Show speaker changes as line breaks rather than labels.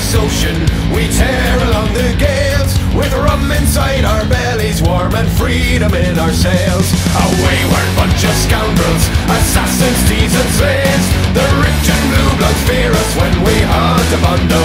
endless ocean, we tear along the gales, with rum inside our bellies, warm and freedom in our sails. A wayward bunch of scoundrels, assassins, thieves and slaves, the rich and blue bloods fear us when we hunt upon the